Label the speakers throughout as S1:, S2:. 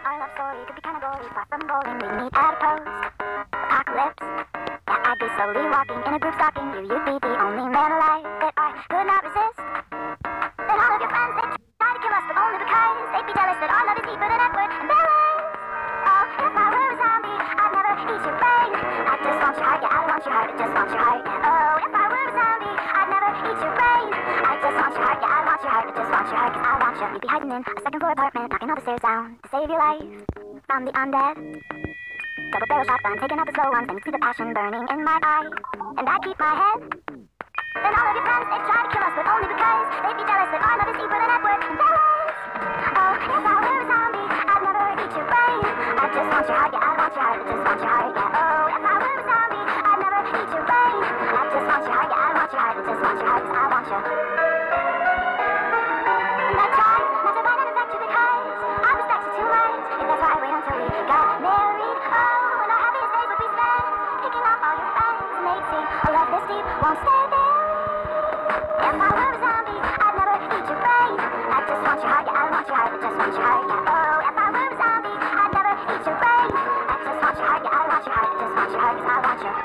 S1: Our love story could be kinda gory, far from boring. We meet at a post apocalypse. Yeah, I'd be slowly walking in a group stalking you. You'd be the only man alive that I could not resist. Then all of your friends, they'd try to kill us, but only because they'd be jealous that our love is deeper than Edward and Bella's. Oh, if I were a zombie, I'd never eat your brain. I just want your heart, yeah, I want your heart, I just want your heart. Oh, if I were a zombie, I'd never eat your brain. I just want your heart, yeah, I want your heart, I just want your heart, 'cause I want you. You'd be hiding in a second floor apartment, knocking all the stairs down to save your life from the undead. Double barrel shotgun, taking out the slow ones, and see the passion burning in my eye. And I keep my head. Then all of your friends, they try to kill us, but only because they'd be jealous that our love is deeper than Edward and Bella's. Oh, if I were a zombie, I'd never eat your brain. I just want your heart, yeah, I want your heart, I just want your heart, yeah. Oh, if I were a zombie, I'd never eat your brain. I just want your heart, yeah, I want your heart, I just want your heart, 'cause I want you. And I tried not to bite and affect you because I respect you too much. If that's why I wait until we got married. Oh, and our happiest days would be spent picking off all your friends, and they'd see a love this deep won't stay there. If I were a zombie, I'd never eat your brain. I just want your heart, yeah, I want your heart, I just want your heart, yeah. Oh, if I were a zombie, I'd never eat your brain. I just want your heart, yeah, I want your heart, I just want your heart, 'cause I want you.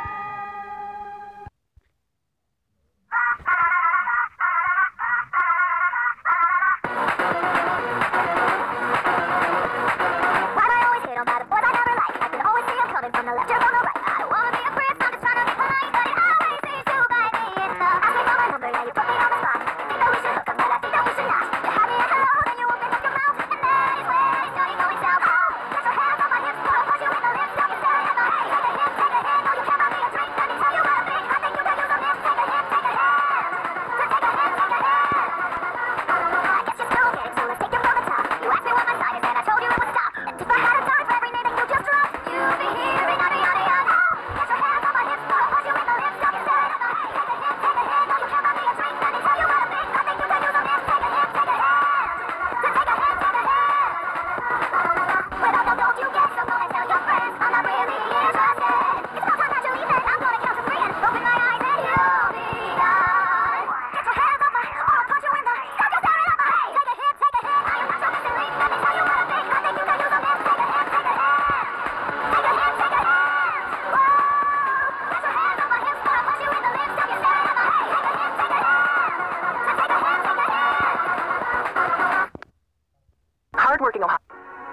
S1: Why do I always hate on bad boys I never like? I can always see 'em coming from the left or from the right. I don't wanna be a prince, I'm just trying to make mine, but it always seems to bite me in the ass. Me for my number, yeah, you put me on the spot. You think that we should hook up, but I think that we should not. You had me at hello, then you open up your mouth, and then it's when it's dirty going south. Oh, get your hands on my hips, before I punch you in the lips. Now you're staring at my hey, take a hit, no, you can't buy me a drink. Let me tell you what I think. I think you could use a lift. Take a hit, take a hit. So take a hit, take a hit. I guess you're still getting, so let's take it from the top. You asked me what my sign is, and I told you it would stop. And if I had a time for every name that you just dropped, you'd be hearing yada yada yada. Get your hands on my hips, before I punch you in the lips. Now you're staring at my hey, take a hit, take a hit. No, you can't buy me a drink. Let me tell you what I think. I think you could use a lift. Take a hit, take a hit. So take a hit, take a hit. Without the don't you get so go and tell your friends I'm not really interested. It's about time that you leave it. I'm gonna count to 3 and open my eyes and you'll be gone. Get your hands off my, or I'll punch you in the. Stop your staring at my hey, take a hit, take a hit. I am not your missing link. Let me tell you what I think. I think you could use a lift. Take a hit, take a hit. Take a hit, take a hit. Whoa. Get your hands off my hips, or I'll punch you in the lips. Stop your staring at my hey, take a hit, take a hit. So take a hit, take a hit.
S2: Hardworking Ohio.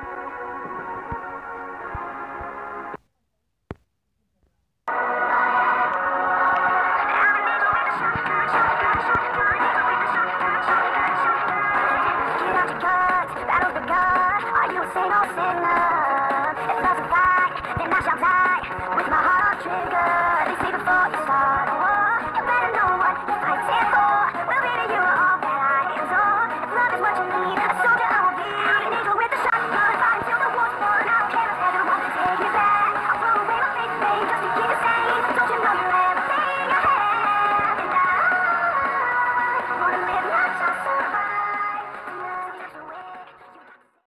S1: Battle's begun. Are you a saint or sinner? If love's a fight, then I shall die with my heart on trigger. Let me see before you